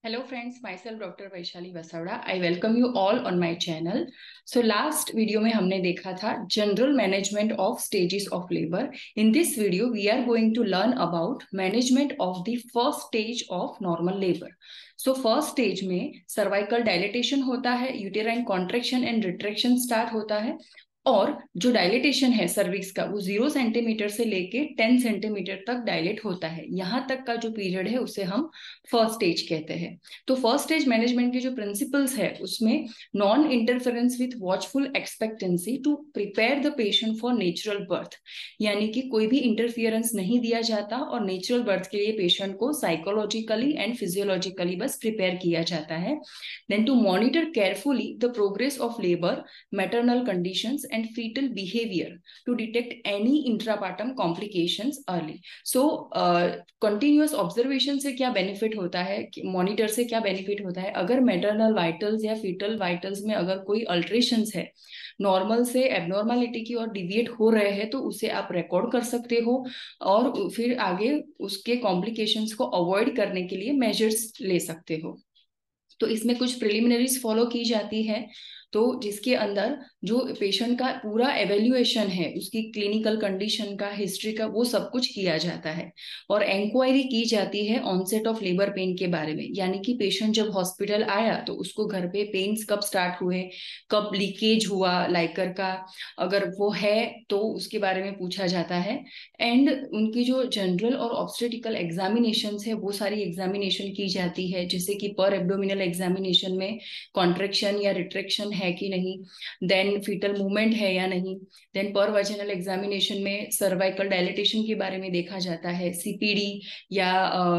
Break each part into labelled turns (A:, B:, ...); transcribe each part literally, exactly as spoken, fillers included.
A: Hello friends, myself Doctor Vaishali Vasavda. I welcome you all on my channel. So last video में हमने देखा था general management of stages of labor. In this video, we are going to learn about management of the first stage of normal labor. So first stage में cervical dilatation होता है, uterine contraction and retraction start होता है. और जो dilatation है cervix का वो जीरो सेंटीमीटर से लेके टेन सेंटीमीटर तक डायलेट होता है. यहाँ तक का जो पीरियड है उसे हम फर्स्ट स्टेज कहते हैं. तो फर्स्ट स्टेज मैनेजमेंट के जो प्रिंसिपल्स है उसमें non interference with watchful expectancy to prepare the patient for natural birth, यानी कि कोई भी इंटरफियरेंस नहीं दिया जाता और नेचुरल बर्थ के लिए पेशेंट को साइकोलॉजिकली एंड फिजियोलॉजिकली बस प्रिपेयर किया जाता है. Then to monitor carefully the progress of labour, maternal conditions and fetal behavior to detect any intrapartum complications early. So uh, continuous observation से क्या benefit होता है, monitor से क्या benefit होता है, अगर maternal vitals या fetal vitals में अगर कोई alterations है, नॉर्मल से एबनॉर्मलिटी की और डिविएट हो रहे हैं तो उसे आप रिकॉर्ड कर सकते हो और फिर आगे उसके कॉम्प्लिकेशंस को अवॉइड करने के लिए मेजर्स ले सकते हो. तो इसमें कुछ प्रिलिमिनरीज फॉलो की जाती है, तो जिसके अंदर जो पेशेंट का पूरा एवेल्युएशन है, उसकी क्लिनिकल कंडीशन का, हिस्ट्री का, वो सब कुछ किया जाता है. और इंक्वायरी की जाती है ऑनसेट ऑफ लेबर पेन के बारे में, यानी कि पेशेंट जब हॉस्पिटल आया तो उसको घर पे पेन्स कब स्टार्ट हुए, कब लीकेज हुआ लाइकर का, अगर वो है तो उसके बारे में पूछा जाता है. एंड उनकी जो जनरल और ऑब्स्टेटिकल एग्जामिनेशन है वो सारी एग्जामिनेशन की जाती है, जैसे कि पर एब्डोमिनल एग्जामिनेशन में कॉन्ट्रैक्शन या रिट्रैक्शन है कि नहीं, देन फीटल मूवमेंट है या नहीं, देन पर वजाइनल एग्जामिनेशन में सर्वाइकल डायलेटेशन के बारे में देखा जाता है, सीपीडी या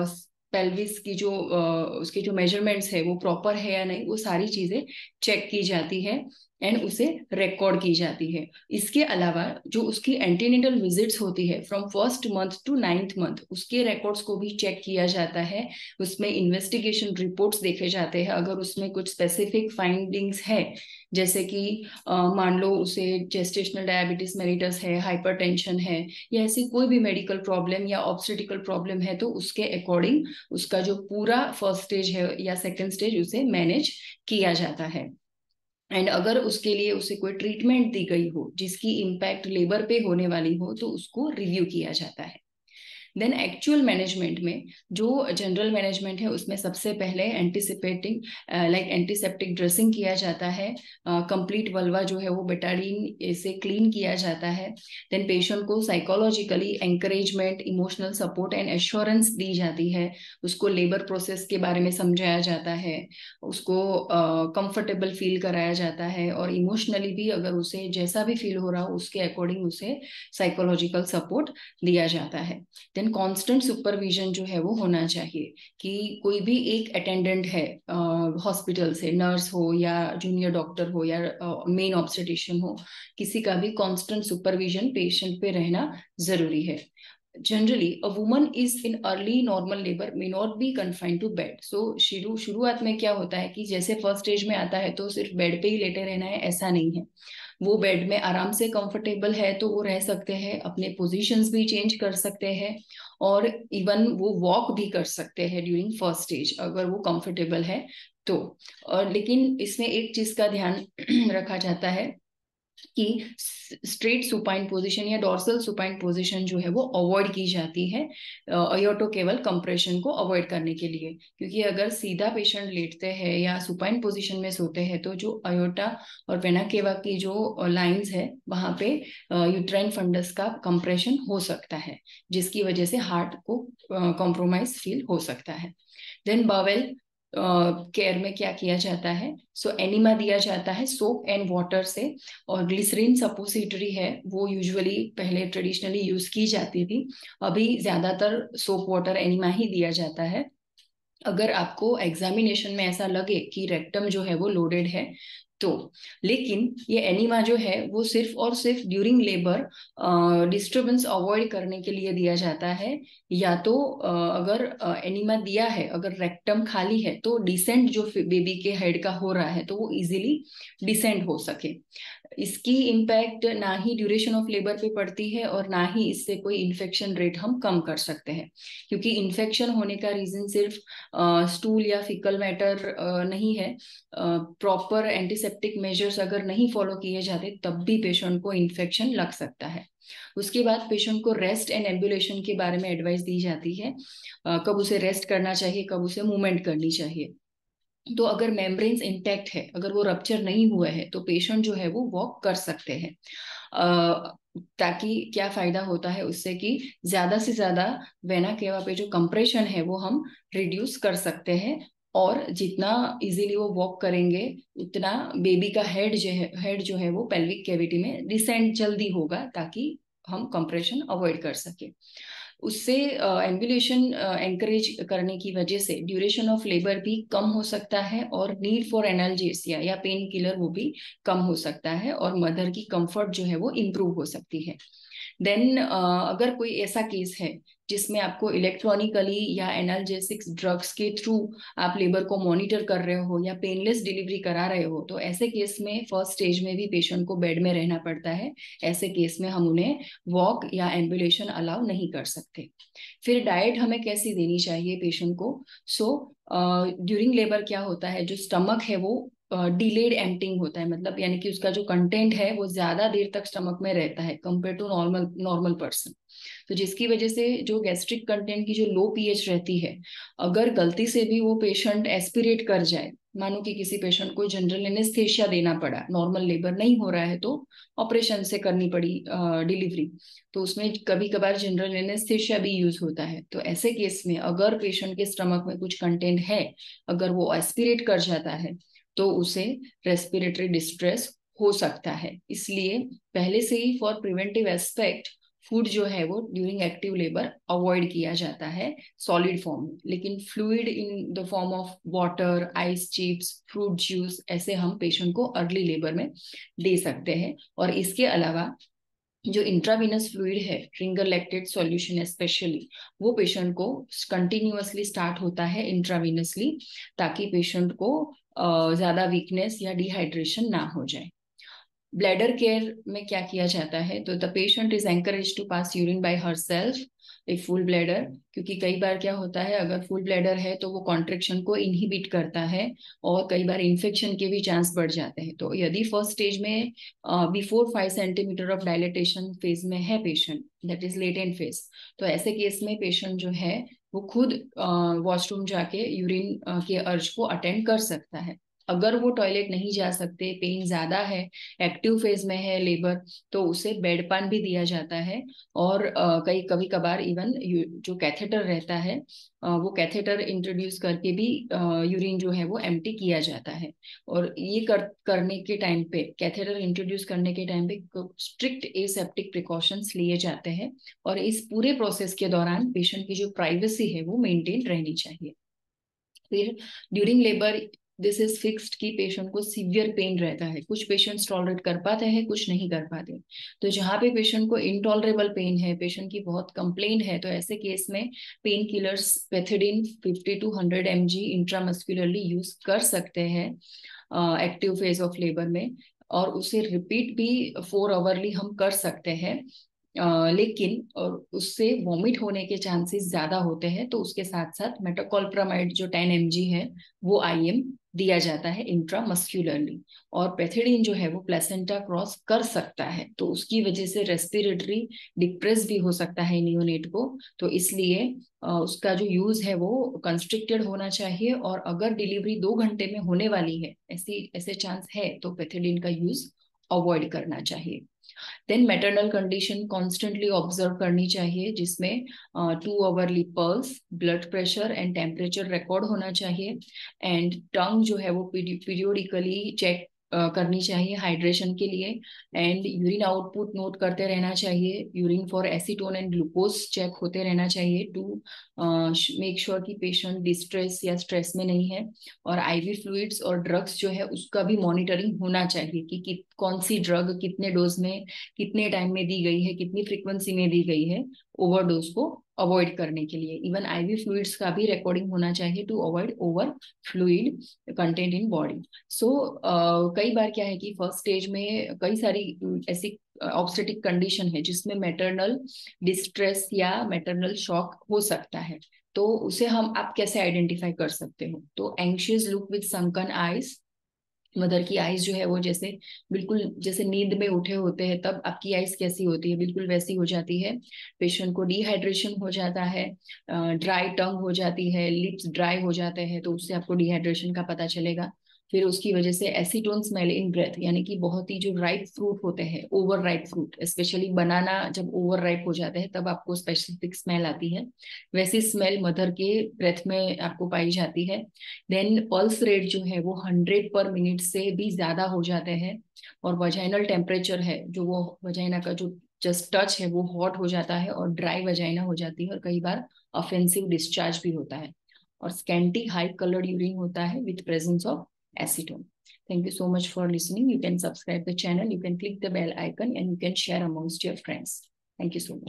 A: पेल्विस की जो uh, उसके जो मेजरमेंट्स है वो प्रॉपर है या नहीं, वो सारी चीजें चेक की जाती है एंड उसे रिकॉर्ड की जाती है. इसके अलावा जो उसकी एंटीनेटल विजिट्स होती है from first month to ninth month, उसके रिकॉर्ड्स को भी चेक किया जाता है. उसमें इन्वेस्टिगेशन रिपोर्ट्स देखे जाते हैं, अगर उसमें कुछ स्पेसिफिक फाइंडिंग्स है, जैसे कि मान लो उसे जेस्टेशनल डायबिटीज मेलिटस है, हाइपरटेंशन है, या ऐसी कोई भी मेडिकल प्रॉब्लम या ऑब्स्टेटिकल प्रॉब्लम है, तो उसके अकॉर्डिंग उसका जो पूरा फर्स्ट स्टेज है या सेकेंड स्टेज उसे मैनेज किया जाता है. एंड अगर उसके लिए उसे कोई ट्रीटमेंट दी गई हो जिसकी इम्पैक्ट लेबर पे होने वाली हो तो उसको रिव्यू किया जाता है. देन एक्चुअल मैनेजमेंट में जो जनरल मैनेजमेंट है उसमें सबसे पहले एंटीसिपेटिंग लाइक एंटीसेप्टिक ड्रेसिंग किया जाता है, कंप्लीट uh, वल्वा जो है वो बेटाडीन से क्लीन किया जाता है. देन पेशेंट को psychologically encouragement, emotional support and assurance दी जाती है, उसको लेबर प्रोसेस के बारे में समझाया जाता है, उसको कंफर्टेबल uh, फील कराया जाता है, और इमोशनली भी अगर उसे जैसा भी फील हो रहा हो उसके अकॉर्डिंग उसे साइकोलॉजिकल सपोर्ट दिया जाता है. देन कांस्टेंट सुपरविजन जो है वो होना चाहिए कि कोई भी एक अटेंडेंट है हॉस्पिटल से, नर्स हो या जूनियर डॉक्टर हो या मेन ऑब्स्टेटिशियन हो, किसी का भी कांस्टेंट सुपरविजन पेशेंट पे रहना जरूरी है. Generally, a woman is in early normal labor may not be confined to bed. So शुरू शुरुआत में क्या होता है कि जैसे फर्स्ट स्टेज में आता है तो सिर्फ बेड पे ही लेटे रहना है, ऐसा नहीं है. वो बेड में आराम से कंफर्टेबल है तो वो रह सकते हैं, अपने पोजीशंस भी चेंज कर सकते हैं, और इवन वो वॉक भी कर सकते हैं ड्यूरिंग फर्स्ट स्टेज अगर वो कंफर्टेबल है तो. और लेकिन इसमें एक चीज का ध्यान रखा जाता है कि स्ट्रेट सुपाइन पोजीशन या डॉर्सल सुपाइन पोजीशन जो है वो अवॉइड की जाती है अयोटो केवल कंप्रेशन को अवॉइड करने के लिए, क्योंकि अगर सीधा पेशेंट लेटते हैं या सुपाइन पोजीशन में सोते हैं तो जो अयोटा और वेना केवा की जो लाइंस है वहां पे यूट्राइन फंडस का कंप्रेशन हो सकता है, जिसकी वजह से हार्ट को कॉम्प्रोमाइज फील हो सकता है. देन बावेल केयर uh, में क्या किया जाता है, सो so, एनिमा दिया जाता है सोप एंड वाटर से, और ग्लिसरीन सपोसिटरी है वो यूजुअली पहले ट्रेडिशनली यूज की जाती थी, अभी ज्यादातर सोप वाटर एनिमा ही दिया जाता है. अगर आपको एग्जामिनेशन में ऐसा लगे कि रेक्टम जो है वो लोडेड है तो, लेकिन ये एनिमा जो है वो सिर्फ और सिर्फ ड्यूरिंग लेबर डिस्टर्बेंस अवॉइड करने के लिए दिया जाता है, या तो uh, अगर एनिमा uh, दिया है, अगर रेक्टम खाली है तो डिसेंट जो बेबी के हेड का हो रहा है तो वो इजीली डिसेंट हो सके. इसकी इम्पैक्ट ना ही ड्यूरेशन ऑफ लेबर पे पड़ती है और ना ही इससे कोई इन्फेक्शन रेट हम कम कर सकते हैं, क्योंकि इन्फेक्शन होने का रीजन सिर्फ स्टूल या फिकल मैटर नहीं है। प्रॉपर एंटीसेप्टिक मेजर्स अगर नहीं फॉलो किए जाते तब भी पेशेंट को इन्फेक्शन लग सकता है। उसके बाद पेशेंट को रेस्ट एंड एम्बुलेशन के बारे में एडवाइस दी जाती है, uh, कब उसे रेस्ट करना चाहिए, कब उसे मूवमेंट करनी चाहिए। तो अगर मेम्ब्रेन्स इंटैक्ट है, अगर वो रप्चर नहीं हुआ है, तो पेशेंट जो है वो वॉक कर सकते हैं। ताकि क्या फायदा होता है उससे कि ज्यादा से ज्यादा वेना केवा पे जो कंप्रेशन है वो हम रिड्यूस कर सकते हैं, और जितना इजीली वो वॉक करेंगे उतना बेबी का हेड जो है हेड जो है वो पेल्विक कैविटी में डिसेंड जल्दी होगा, ताकि हम कंप्रेशन अवॉइड कर सके। उससे एम्बुलेशन एंकरेज करने की वजह से ड्यूरेशन ऑफ लेबर भी कम हो सकता है, और नीड फॉर एनाल्जेसिया या पेन किलर वो भी कम हो सकता है, और मदर की कंफर्ट जो है वो इम्प्रूव हो सकती है। देन uh, अगर कोई ऐसा केस है जिसमें आपको इलेक्ट्रॉनिकली या एनाल्जेसिक्स ड्रग्स के थ्रू आप लेबर को मॉनिटर कर रहे हो या पेनलेस डिलीवरी करा रहे हो, तो ऐसे केस में फर्स्ट स्टेज में भी पेशेंट को बेड में रहना पड़ता है। ऐसे केस में हम उन्हें वॉक या एम्बुलेशन अलाउ नहीं कर सकते। फिर डाइट हमें कैसी देनी चाहिए पेशेंट को? सो ड्यूरिंग लेबर क्या होता है, जो स्टमक है वो डिलेड uh, एम्प्टिंग होता है, मतलब यानी कि उसका जो कंटेंट है वो ज्यादा देर तक स्टमक में रहता है compare to normal normal person. तो जिसकी वजह से जो गैस्ट्रिक कंटेंट की जो लो पीएच रहती है, अगर गलती से भी वो पेशेंट एस्पिरेट कर जाए, मानो कि किसी पेशेंट को जनरल एनेस्थेसिया देना पड़ा, नॉर्मल लेबर नहीं हो रहा है तो ऑपरेशन से करनी पड़ी डिलीवरी, तो उसमें कभी कभार जनरल एनेस्थेसिया भी यूज होता है। तो ऐसे केस में अगर पेशेंट के स्टमक में कुछ कंटेंट है, अगर वो एस्पिरेट कर जाता है, तो उसे रेस्पिरेटरी डिस्ट्रेस हो सकता है। इसलिए पहले से ही फॉर प्रिवेंटिव एस्पेक्ट फूड जो है वो ड्यूरिंग एक्टिव लेबर अवॉइड किया जाता है सॉलिड फॉर्म में, लेकिन fluid in the form of water, ice chips, fruit juice ऐसे हम पेशेंट को अर्ली लेबर में दे सकते हैं। और इसके अलावा जो इंट्रावीनस फ्लूइड है, रिंगर लैक्टेट सॉल्यूशन स्पेशली, वो पेशेंट को कंटिन्यूअसली स्टार्ट होता है इंट्रावीनसली, ताकि पेशेंट को ज्यादा वीकनेस या डिहाइड्रेशन ना हो जाए। ब्लैडर केयर में क्या किया जाता है, तो the patient is encourage to pass urine by herself a full bladder, क्योंकि कई बार क्या होता है, अगर फुल ब्लैडर है तो वो कॉन्ट्रेक्शन को इनहिबिट करता है और कई बार इन्फेक्शन के भी चांस बढ़ जाते हैं। तो यदि फर्स्ट स्टेज में before five centimetre of dilatation phase में है patient, that is latent phase, तो ऐसे केस में पेशेंट जो है वो खुद वॉशरूम जाके यूरिन के अर्ज को अटेंड कर सकता है। अगर वो टॉयलेट नहीं जा सकते, पेन ज्यादा है, एक्टिव फेज में है लेबर, तो उसे बेड पान भी दिया जाता है, और uh, कई कभी कभार इवन जो कैथेटर रहता है uh, वो कैथेटर इंट्रोड्यूस करके भी यूरिन uh, जो है वो एम्प्टी किया जाता है। और ये कर करने के टाइम पे, कैथेटर इंट्रोड्यूस करने के टाइम पे स्ट्रिक्ट एसेप्टिक प्रिकॉशंस लिए जाते हैं, और इस पूरे प्रोसेस के दौरान पेशेंट की जो प्राइवेसी है वो मेंटेन रहनी चाहिए। फिर during labour this is fixed कि पेशेंट को सीवियर पेन रहता है, कुछ पेशेंट्स टॉलरेट कर पाते हैं, कुछ नहीं कर पाते। तो जहाँ पे पेशेंट को इनटॉलरेबल पेन है, पेशेंट की बहुत कंप्लेंट है, तो ऐसे केस में pain killers pethidine fifty to hundred m g intramuscularly use कर सकते हैं एक्टिव फेज ऑफ लेबर में, और उसे रिपीट भी फोर आवरली हम कर सकते हैं। Uh, लेकिन और उससे वॉमिट होने के चांसेस ज्यादा होते हैं, तो उसके साथ साथ मेटोकॉलप्रामाइड जो टेन एम जी है वो आई एम दिया जाता है इंट्रामस्क्यूलरली। और पेथिडीन जो है वो प्लेसेंटा क्रॉस कर सकता है, तो उसकी वजह से रेस्पिरेटरी डिप्रेस भी हो सकता है नियोनेट को, तो इसलिए uh, उसका जो यूज है वो कंस्ट्रिक्टेड होना चाहिए। और अगर डिलीवरी दो घंटे में होने वाली है, ऐसी ऐसे चांस है, तो पेथिडीन का यूज अवॉइड करना चाहिए। Then maternal condition constantly observe करनी चाहिए, जिसमें two hourly pulse, blood pressure and temperature record होना चाहिए, एंड टंग जो है वो पीरियोडिकली चेक uh, करनी चाहिए हाइड्रेशन के लिए, एंड यूरिन आउटपुट नोट करते रहना चाहिए, urine for acetone and glucose check होते रहना चाहिए टू मेक श्योर कि पेशेंट डिस्ट्रेस या स्ट्रेस में नहीं है। और आईवी फ्लूइड्स और ड्रग्स जो है उसका भी मॉनिटरिंग होना चाहिए कि, कि कौन सी ड्रग कितने डोज में कितने टाइम में दी गई है, कितनी फ्रीक्वेंसी में दी गई है, ओवरडोज को अवॉइड करने के लिए। इवन आईवी फ्लूइड्स का भी रिकॉर्डिंग होना चाहिए to avoid over fluid content in body. So कई बार क्या है कि फर्स्ट स्टेज में कई सारी ऐसी ऑब्स्टेटिक कंडीशन है जिसमें मैटरनल डिस्ट्रेस या मैटरनल शॉक हो सकता है। तो उसे हम आप कैसे आइडेंटिफाई कर सकते हो? तो anxious look with sunken eyes, mother की आईज जो है वो जैसे बिल्कुल जैसे नींद में उठे होते हैं तब आपकी आईज कैसी होती है, बिल्कुल वैसी हो जाती है। पेशेंट को डिहाइड्रेशन हो जाता है, ड्राई टंग हो जाती है, लिप्स ड्राई हो जाते हैं, तो उससे आपको डिहाइड्रेशन का पता चलेगा। फिर उसकी वजह से एसीटोन स्मेल इन ब्रेथ, यानी कि बहुत ही जो राइप फ्रूट होते हैं, over ripe fruit, specially banana जब ओवर राइप हो जाते हैं तब आपको स्पेसिफिक स्मेल आती है, वैसी स्मेल मदर के ब्रेथ में आपको पाई जाती है। देन पल्स रेट जो है वो हंड्रेड पर मिनट से भी ज्यादा हो जाते हैं, और वजाइनल टेम्परेचर है जो वो वजाइना का जो जस्ट टच है वो हॉट हो जाता है और ड्राई वजाइना हो जाती है, और कई बार ऑफेंसिव डिस्चार्ज भी होता है, और स्कैंटी हाई कलर्ड यूरिन होता है with presence of acetone. Thank you so much for listening. You can subscribe the channel, you can click the bell icon, and you can share amongst your friends. Thank you so much.